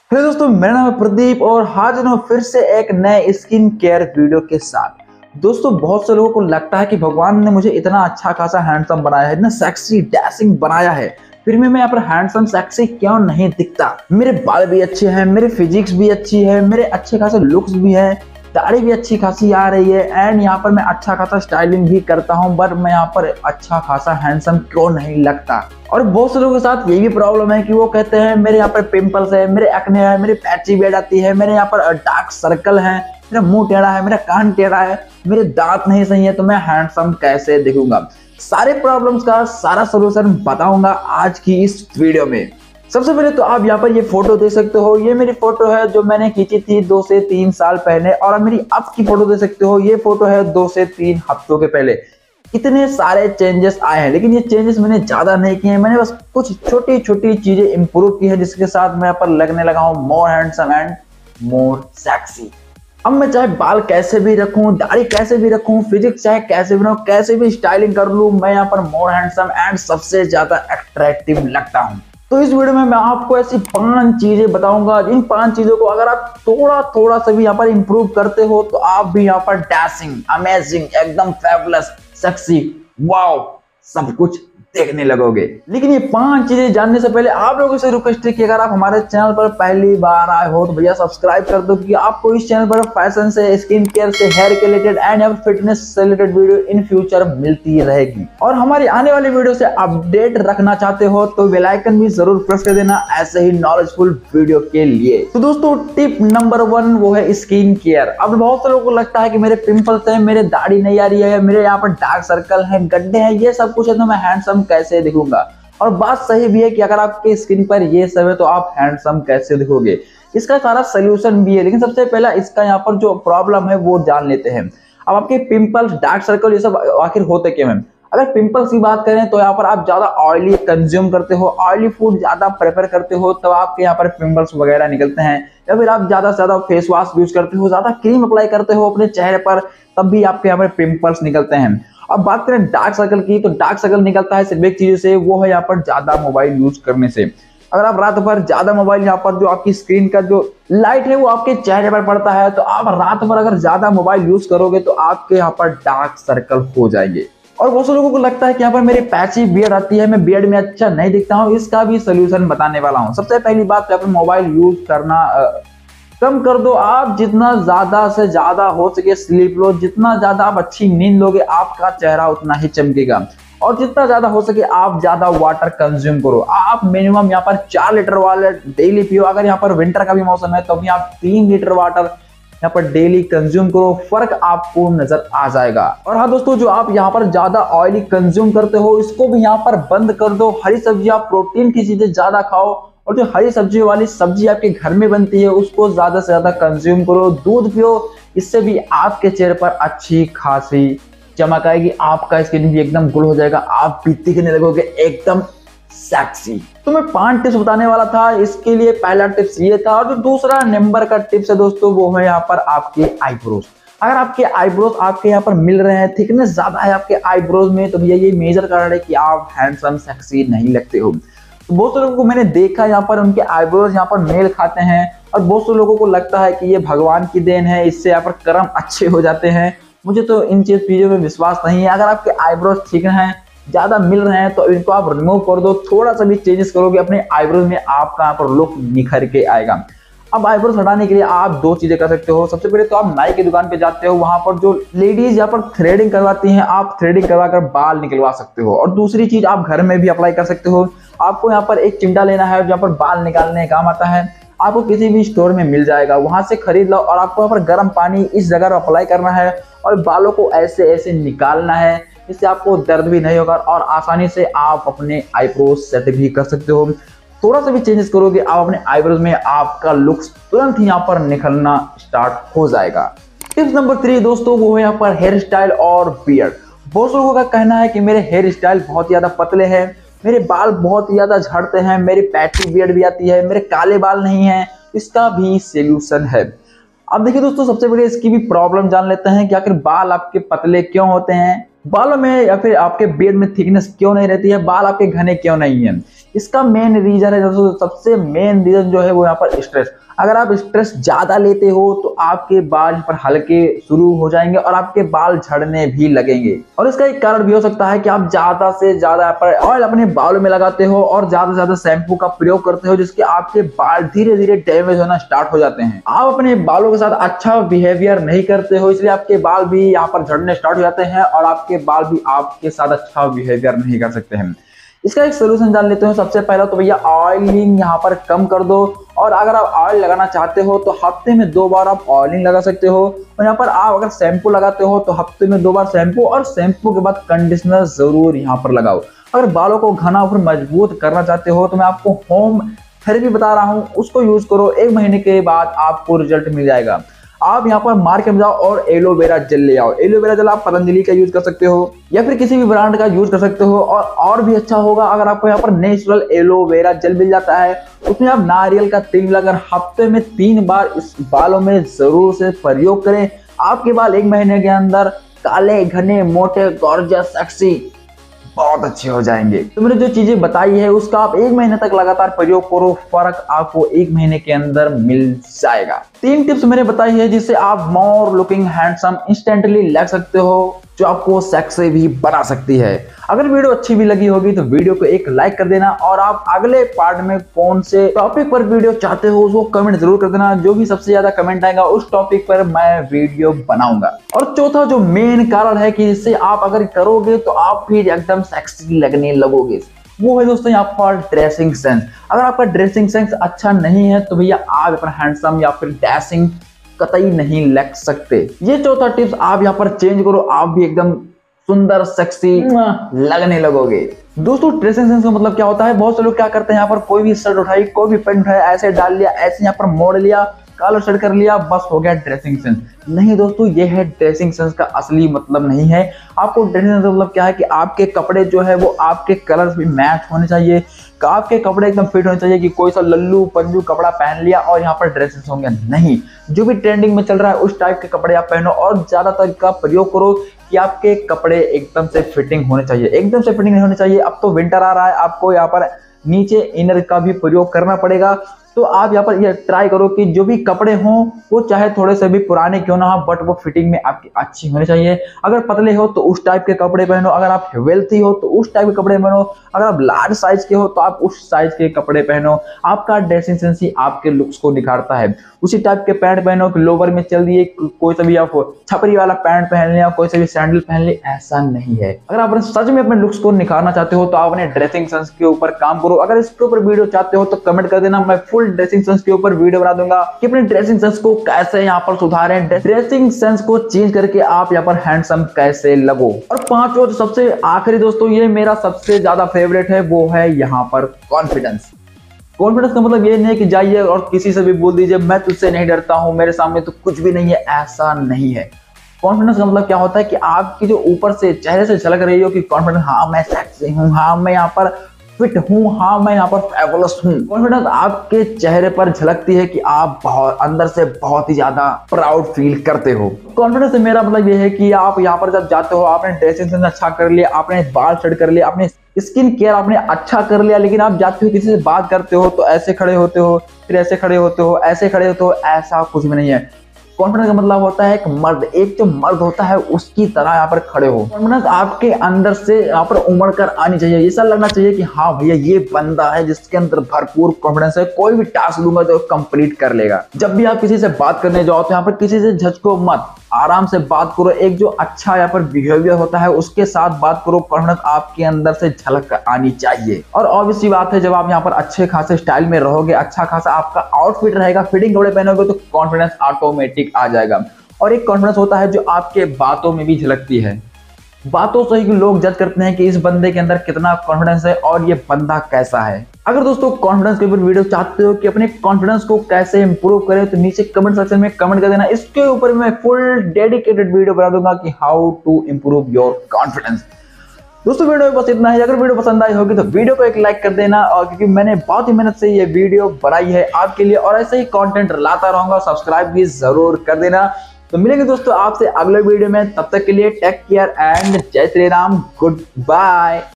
Hello दोस्तों, मेरा नाम है प्रदीप और हाजिर हूँ फिर से एक नए स्किन केयर वीडियो के साथ। दोस्तों, बहुत से लोगों को लगता है कि भगवान ने मुझे इतना अच्छा खासा हैंडसम बनाया है, इतना सेक्सी डैशिंग बनाया है, फिर भी मैं यहाँ पर हैंडसम सेक्सी क्यों नहीं दिखता। मेरे बाल भी अच्छे हैं, मेरे फिजिक्स भी अच्छी है, मेरे अच्छे खासे लुक्स भी है, दाढ़ी भी अच्छी खासी आ रही है एंड यहाँ पर मैं अच्छा खासा स्टाइलिंग भी करता हूँ, बट मैं यहाँ पर अच्छा खासा हैंडसम क्यों नहीं लगता। और बहुत से लोगों के साथ ये भी प्रॉब्लम है कि वो कहते हैं मेरे यहाँ पर पिंपल्स है, मेरे एक्ने है, मेरी पैची भी आ जाती है, मेरे यहाँ पर डार्क सर्कल है, मेरा मुंह टेढ़ा है, मेरा कान टेढ़ा है, मेरे दांत नहीं सही है, तो मैं हैंडसम कैसे दिखूंगा। सारे प्रॉब्लम्स का सारा सोल्यूशन बताऊंगा आज की इस वीडियो में। सबसे पहले तो आप यहाँ पर ये फोटो देख सकते हो, ये मेरी फोटो है जो मैंने खींची थी 2 से 3 साल पहले, और आप मेरी अब की फोटो देख सकते हो, ये फोटो है 2 से 3 हफ्तों के पहले। इतने सारे चेंजेस आए हैं, लेकिन ये चेंजेस मैंने ज्यादा नहीं किए हैं, मैंने बस कुछ छोटी छोटी चीजें इंप्रूव की है, जिसके साथ मैं यहाँ पर लगने लगा हूँ more handsome and more sexy. अब मैं चाहे बाल कैसे भी रखूं, दाढ़ी कैसे भी रखूं, फिजिक्स चाहे कैसे भी रखूं, कैसे भी स्टाइलिंग कर लूं, मैं यहाँ पर मोर हैंडसम एंड सबसे ज्यादा अट्रैक्टिव लगता हूं। तो इस वीडियो में मैं आपको ऐसी 5 चीजें बताऊंगा, जिन 5 चीजों को अगर आप थोड़ा थोड़ा सा भी यहाँ पर इंप्रूव करते हो तो आप भी यहाँ पर डैशिंग, अमेजिंग, एकदम फेबुलस, सेक्सी, वाओ सब कुछ देखने लगोगे। लेकिन ये 5 चीजें जानने से पहले आप लोगों से रिक्वेस्ट है कि अगर आप हमारे चैनल पर पहली बार आए हो तो भैया सब्सक्राइब कर दो, क्योंकि आपको इस चैनल पर फैशन से, स्किन केयर से, हेयर के रिलेटेड एंड फिटनेस से रिलेटेड वीडियो इन फ्यूचर मिलती रहेगी। और हमारी आने वाली वीडियो से अपडेट रखना चाहते हो तो बेल आइकन भी जरूर प्रेस कर देना ऐसे ही नॉलेजफुल वीडियो के लिए। तो दोस्तों, टिप नंबर 1 वो है स्किन केयर। अब बहुत से लोगों को लगता है कि मेरे पिंपल्स है, मेरे दाढ़ी नहीं आ रही है, मेरे यहाँ पर डार्क सर्कल है, गड्ढे हैं, ये सब कुछ है तो मैं हैंडसम कैसे दिखूंगा। और बात सही भी है कि अगर आपके स्किन पर ये सब है तो आप हैंडसम कैसे दिखोगे। इसका सारा सोल्यूशन भी है, लेकिन सबसे पहला इसका यहाँ पर जो प्रॉब्लम है वो जान लेते हैं। अब आपके पिंपल्स, डार्क सर्कल, ये सब आखिर होते क्यों हैं। अगर पिंपल्स की बात करें तो यहाँ पर आप ज्यादा ऑयली कंज्यूम करते हो, ऑयली फूड ज्यादा प्रेफर करते हो, तब आपके यहाँ पर पिंपल्स वगैरह निकलते हैं। या फिर आप ज्यादा से ज्यादा फेस वॉश यूज करते हो, ज्यादा क्रीम अप्लाई करते हो अपने चेहरे पर, तब भी आपके यहाँ पर पिंपल्स निकलते हैं। अब बात करें डार्क सर्कल की, तो डार्क सर्कल निकलता है सिर्फ एक चीज से, वो है यहाँ पर ज्यादा मोबाइल यूज करने से। अगर आप रात भर ज्यादा मोबाइल, यहाँ पर जो आपकी स्क्रीन का जो लाइट है वो आपके चेहरे पर पड़ता है, तो आप रात भर अगर ज्यादा मोबाइल यूज करोगे तो आपके यहाँ पर डार्क सर्कल हो जाएंगे। और बहुत से लोगों को लगता है कि यहाँ पर मेरी पैची बियर्ड आती है, मैं बियर्ड में अच्छा नहीं दिखता हूँ, इसका भी सोल्यूशन बताने वाला हूँ। सबसे पहली बात, यहाँ पर मोबाइल यूज करना कम कर दो। आप जितना ज्यादा से ज्यादा हो सके स्लीप लो, जितना ज्यादा आप अच्छी नींद लोगे आपका चेहरा उतना ही चमकेगा। और जितना ज्यादा हो सके आप ज्यादा वाटर कंज्यूम करो। आप मिनिमम यहाँ पर 4 लीटर वाटर डेली पियो। अगर यहाँ पर विंटर का भी मौसम है तो भी आप 3 लीटर वाटर यहाँ पर डेली कंज्यूम करो, फर्क आपको नजर आ जाएगा। और हाँ दोस्तों, जो आप यहाँ पर ज्यादा ऑयली कंज्यूम करते हो इसको भी यहाँ पर बंद कर दो। हरी सब्जियां, प्रोटीन की चीजें ज्यादा खाओ, और जो हरी सब्जी वाली सब्जी आपके घर में बनती है उसको ज्यादा से ज्यादा कंज्यूम करो। दूध पियो, इससे भी आपके चेहरे पर अच्छी खासी चमक आएगी, आपका स्किन भी एकदम ग्लो हो जाएगा, आप भी दिखने लगोगे एकदम सेक्सी। तो मैं 5 टिप्स बताने वाला था, इसके लिए पहला टिप्स ये था। और जो दूसरा नंबर का टिप्स है दोस्तों वो है यहाँ पर आपके आईब्रोज। अगर आपके आईब्रोज आपके यहाँ पर मिल रहे हैं, थिकनेस ज्यादा है आपके आईब्रोज में, तो भैया ये मेजर कारण है कि आप हैंडसम सेक्सी नहीं लगते हो। तो बहुत से लोगों को मैंने देखा यहाँ पर उनके आईब्रोज यहाँ पर मेल खाते हैं, और बहुत से लोगों को लगता है कि ये भगवान की देन है, इससे यहाँ पर कर्म अच्छे हो जाते हैं। मुझे तो इन चीजों में विश्वास नहीं है। अगर आपके आईब्रोज ठीक हैं, ज्यादा मिल रहे हैं, तो इनको आप रिमूव कर दो। थोड़ा सा भी चेंजेस करोगे अपने आईब्रोज में, आपका यहाँ पर लुक निखर के आएगा। अब आईब्रोज हटाने के लिए आप 2 चीजें कर सकते हो। सबसे पहले तो आप नाई की दुकान पे जाते हो, वहां पर जो लेडीज यहाँ पर थ्रेडिंग करवाती हैं, आप थ्रेडिंग करवाकर बाल निकलवा सकते हो। और दूसरी चीज आप घर में भी अप्लाई कर सकते हो। आपको यहाँ पर एक चिमटा लेना है, जहाँ पर बाल निकालने का काम आता है, आपको किसी भी स्टोर में मिल जाएगा, वहां से खरीद लो। और आपको यहाँ पर गर्म पानी इस जगह अप्लाई करना है और बालों को ऐसे ऐसे निकालना है, इससे आपको दर्द भी नहीं होगा और आसानी से आप अपने आईब्रोज सेट भी कर सकते हो। थोड़ा सा भी चेंजेस करोगे आप अपने आईब्रोज में, आपका लुक तुरंत ही यहाँ पर निकलना स्टार्ट हो जाएगा। टिप्स नंबर 3 दोस्तों वो है यहाँ पर हेयर स्टाइल और बियर्ड। बहुत लोगों का कहना है कि मेरे हेयर स्टाइल बहुत ज्यादा पतले हैं, मेरे बाल बहुत ज्यादा झड़ते हैं, मेरी पैची बियर्ड भी आती है, मेरे काले बाल नहीं है। इसका भी सोल्यूशन है। अब देखिए दोस्तों, सबसे पहले इसकी भी प्रॉब्लम जान लेते हैं कि आखिर बाल आपके पतले क्यों होते हैं, बालों में या फिर आपके बियर्ड में थिकनेस क्यों नहीं रहती है, बाल आपके घने क्यों नहीं है। इसका मेन रीजन है दोस्तों, सबसे मेन रीजन जो है वो यहाँ पर स्ट्रेस। अगर आप स्ट्रेस ज्यादा लेते हो तो आपके बाल पर हल्के शुरू हो जाएंगे और आपके बाल झड़ने भी लगेंगे। और इसका एक कारण भी हो सकता है कि आप ज्यादा से ज्यादा ऑयल अपने बालों में लगाते हो और ज्यादा से ज्यादा शैम्पू का प्रयोग करते हो, जिसके आपके बाल धीरे धीरे डैमेज होना स्टार्ट हो जाते हैं। आप अपने बालों के साथ अच्छा बिहेवियर नहीं करते हो, इसलिए आपके बाल भी यहाँ पर झड़ने स्टार्ट हो जाते हैं और आपके बाल भी आपके साथ अच्छा बिहेवियर नहीं कर सकते हैं। इसका एक सोल्यूशन जान लेते हैं। सबसे पहला तो भैया ऑयलिंग यहाँ पर कम कर दो, और अगर आप ऑयल लगाना चाहते हो तो हफ्ते में 2 बार आप ऑयलिंग लगा सकते हो। और यहाँ पर आप अगर शैम्पू लगाते हो तो हफ्ते में 2 बार शैम्पू, और शैम्पू के बाद कंडीशनर जरूर यहाँ पर लगाओ। अगर बालों को घना और मजबूत करना चाहते हो तो मैं आपको होम थेरेपी बता रहा हूँ, उसको यूज करो। 1 महीने के बाद आपको रिजल्ट मिल जाएगा। आप यहाँ पर मार्केट में जाओ और एलोवेरा जेल ले आओ। एलोवेरा जेल आप पतंजलि का यूज कर सकते हो या फिर किसी भी ब्रांड का यूज कर सकते हो। और भी अच्छा होगा अगर आपको यहाँ पर नेचुरल एलोवेरा जेल मिल जाता है, उसमें आप नारियल का तेल लगाकर हफ्ते में 3 बार इस बालों में जरूर से प्रयोग करें। आपके बाल 1 महीने के अंदर काले, घने, मोटे, गॉर्जियस, सेक्सी बहुत अच्छे हो जाएंगे। तो मैंने जो चीजें बताई है उसका आप 1 महीने तक लगातार प्रयोग करो, फर्क आपको 1 महीने के अंदर मिल जाएगा। 3 टिप्स मैंने बताई है जिससे आप मोर लुकिंग हैंडसम इंस्टेंटली लग सकते हो, जो आपको सेक्सी भी बना सकती है। अगर वीडियो अच्छी भी लगी होगी तो वीडियो को एक लाइक कर देना, और आप अगले पार्ट में कौन से टॉपिक पर वीडियो चाहते हो उसको कमेंट जरूर कर देना। जो भी सबसे ज्यादा कमेंट आएगा उस टॉपिक पर मैं वीडियो बनाऊंगा। और चौथा जो मेन कारण है कि इससे आप अगर करोगे तो आप फिर एकदम सेक्सी लगने लगोगे, वो है दोस्तों यहाँ पर ड्रेसिंग सेंस। अगर आपका ड्रेसिंग सेंस अच्छा नहीं है तो भैया आप अपना हैंडसम या फिर डैशिंग कतई नहीं लग सकते। ये चौथा टिप्स आप यहाँ पर चेंज करो, आप भी एकदम सुंदर सेक्सी लगने लगोगे। दोस्तों ड्रेसिंग सेंस का मतलब क्या होता है? बहुत से लोग क्या करते हैं, यहाँ पर कोई भी शर्ट उठाई, कोई भी पैंट उठाया, ऐसे डाल लिया, ऐसे यहाँ पर मोड़ लिया, कॉलर शर्ट कर लिया, बस हो गया ड्रेसिंग सेंस। नहीं दोस्तों, ये है ड्रेसिंग सेंस का असली मतलब नहीं है। आपको ड्रेसिंग सेंस का मतलब क्या है कि आपके कपड़े जो है वो आपके कलर्स भी मैच होने चाहिए, आपके कपड़े एकदम फिट होने चाहिए कि कोई सा लल्लू पंजू कपड़ा पहन लिया और यहाँ पर ड्रेसेस होंगे। नहीं, जो भी ट्रेंडिंग में चल रहा है उस टाइप के कपड़े आप पहनो, और ज्यादातर का प्रयोग करो कि आपके कपड़े एकदम से फिटिंग होने चाहिए। एकदम से फिटिंग नहीं होने चाहिए। अब तो विंटर आ रहा है, आपको यहाँ पर नीचे इनर का भी प्रयोग करना पड़ेगा। तो आप यहाँ पर ये ट्राई करो कि जो भी कपड़े हों वो चाहे थोड़े से भी पुराने क्यों ना हो, बट वो फिटिंग में आपकी अच्छी होनी चाहिए। अगर पतले हो तो उस टाइप के कपड़े पहनो, अगर आप वेल्थी हो तो उस टाइप के कपड़े पहनो, अगर आप लार्ज साइज के हो तो आप उस साइज के कपड़े पहनो। आपका ड्रेसिंग सेंस ही आपके लुक्स को निखारता है। उसी टाइप के पैंट पहनो कि लोवर में चल दिए, कोई सा भी आप छपरी वाला पैंट पहन लिया, कोई सा भी सैंडल पहन ले, ऐसा नहीं है। अगर आप सच में अपने लुक्स को निखारना चाहते हो तो आप अपने ड्रेसिंग सेंस के ऊपर काम करो। अगर इसके ऊपर वीडियो चाहते हो तो कमेंट कर देना, मैं फुल ड्रेसिंग सेंस के ऊपर वीडियो बना दूंगा कि अपने ड्रेसिंग सेंस को कैसे यहाँ पर सुधारें, ड्रेसिंग सेंस को चेंज करके आप यहाँ पर हैंडसम कैसे लगो। और 5वां जो सबसे आखिरी दोस्तों, ये मेरा सबसे ज्यादा फेवरेट है, वो है यहाँ पर कॉन्फिडेंस। कॉन्फिडेंस का मतलब ये नहीं है कि जाइए और किसी से भी बोल दीजिए मैं तुझसे नहीं डरता हूं, मेरे सामने तो कुछ भी नहीं है, ऐसा नहीं है। कॉन्फिडेंस का मतलब क्या होता है कि आपकी जो ऊपर से चेहरे से झलक रही हो कि कॉन्फिडेंस, हाँ मैं सेक्सी हूँ, हाँ मैं यहाँ पर फिट हूँ, हाँ मैं यहाँ पर फेबुलस हूँ। कॉन्फिडेंस आपके चेहरे पर झलकती है कि आप बहुत अंदर से बहुत ही ज्यादा प्राउड फील करते हो। कॉन्फिडेंस से मेरा मतलब ये है कि आप यहाँ पर जब जाते हो, आपने ड्रेसिंग सेंस अच्छा कर लिया, आपने बाल सेट कर लिया, आपने स्किन केयर आपने अच्छा कर लिया, लेकिन आप जाते हो किसी से बात करते हो तो ऐसे खड़े होते हो, फिर ऐसे खड़े होते हो, ऐसे खड़े होते हो, ऐसा कुछ भी नहीं है। कॉन्फिडेंस का मतलब होता है एक मर्द, एक जो मर्द होता है उसकी तरह यहाँ पर खड़े हो। कॉन्फिडेंस आपके अंदर से यहाँ पर उमड़ कर आनी चाहिए। ऐसा लगना चाहिए कि हाँ भैया ये बंदा है जिसके अंदर भरपूर कॉन्फिडेंस है, कोई भी टास्क दूंगा तो कंप्लीट कर लेगा। जब भी आप किसी से बात करने जाओ तो यहाँ पर किसी से झचको मत, आराम से बात करो। एक जो अच्छा यहाँ पर बिहेवियर होता है उसके साथ बात करो। कॉन्फिडेंस आपके अंदर से झलक कर आनी चाहिए। और ऑब्वियसली बात है, जब आप यहाँ पर अच्छे खासे स्टाइल में रहोगे, अच्छा खासा आपका आउटफिट रहेगा, फिटिंग कपड़े पहनोगे तो कॉन्फिडेंस ऑटोमेटिक आ जाएगा। और एक कॉन्फिडेंस होता है जो आपके बातों में भी झलकती है। बातों से ही लोग जज करते हैं कि इस बंदे के अंदर कितना कॉन्फिडेंस है और ये बंदा कैसा है। अगर दोस्तों कॉन्फिडेंस के ऊपर वीडियो चाहते हो कि अपने कॉन्फिडेंस को कैसे इंप्रूव करें तो नीचे कमेंट सेक्शन में कमेंट कर देना। इसके ऊपर मैं फुल डेडिकेटेड वीडियो बना दूंगा कि how to improve your confidence. दोस्तों वीडियो में बस इतना है। अगर वीडियो पसंद आई होगी तो वीडियो को एक लाइक कर देना, और क्योंकि मैंने बहुत ही मेहनत से ये वीडियो बनाई है आपके लिए और ऐसे ही कंटेंट लाता रहूंगा, सब्सक्राइब भी जरूर कर देना। तो मिलेंगे दोस्तों आपसे अगले वीडियो में, तब तक के लिए टेक केयर एंड जय श्री राम, गुड बाय।